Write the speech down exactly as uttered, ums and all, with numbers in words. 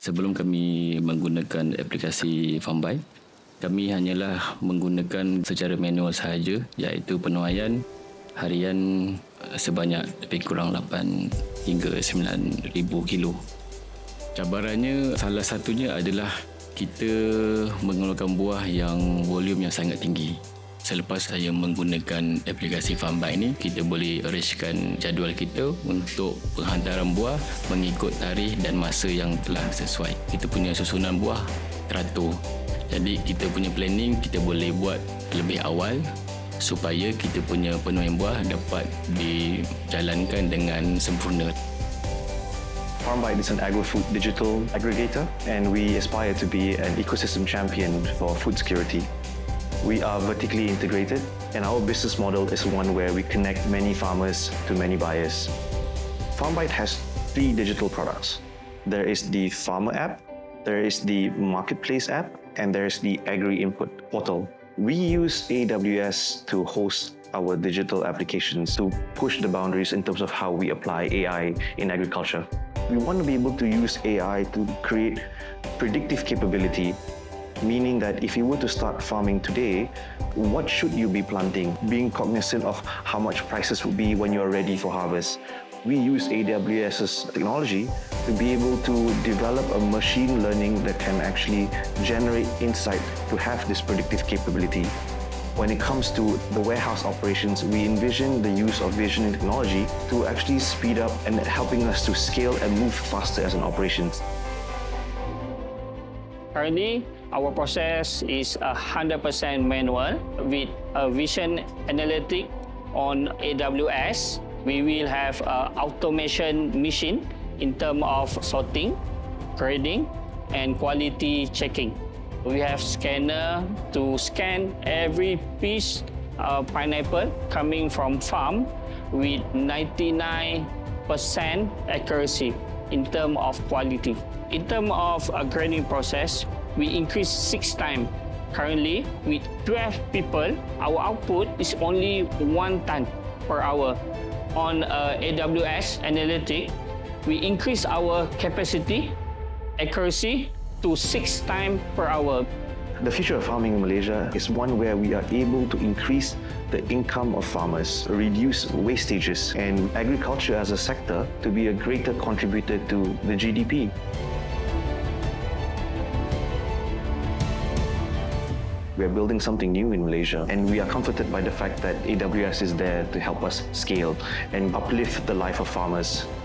Sebelum kami menggunakan aplikasi FarmByte, kami hanyalah menggunakan secara manual sahaja, iaitu penuaian harian sebanyak lebih kurang lapan hingga sembilan ribu kilo. Cabarannya salah satunya adalah kita mengeluarkan buah yang volume yang sangat tinggi. Selepas saya menggunakan aplikasi FarmByte ni, kita boleh arrangekan jadual kita untuk penghantaran buah mengikut tarikh dan masa yang telah sesuai. Kita punya susunan buah teratur. Jadi kita punya planning kita boleh buat lebih awal supaya kita punya penuaian buah dapat dijalankan dengan sempurna. FarmByte is an agrofood digital aggregator, and we aspire to be an ecosystem champion for food security. We are vertically integrated, and our business model is one where we connect many farmers to many buyers. FarmByte has three digital products. There is the farmer app, there is the marketplace app, and there is the agri-input portal. We use A W S to host our digital applications to push the boundaries in terms of how we apply A I in agriculture. We want to be able to use A I to create predictive capability, meaning that if you were to start farming today, what should you be planting? Being cognizant of how much prices will be when you're ready for harvest. We use A W S's technology to be able to develop a machine learning that can actually generate insight to have this predictive capability. When it comes to the warehouse operations, we envision the use of vision and technology to actually speed up and helping us to scale and move faster as an operations. Currently, our process is one hundred percent manual with a vision analytic on A W S. We will have an automation machine in terms of sorting, grading, and quality checking. We have scanner to scan every piece of pineapple coming from farm with ninety-nine percent accuracy in terms of quality. In terms of a grading process, we increase six times. Currently, with twelve people, our output is only one ton per hour. On uh, A W S Analytics, we increase our capacity, accuracy to six times per hour. The future of farming in Malaysia is one where we are able to increase the income of farmers, reduce wastages, and agriculture as a sector to be a greater contributor to the G D P. We are building something new in Malaysia, and we are comforted by the fact that A W S is there to help us scale and uplift the life of farmers.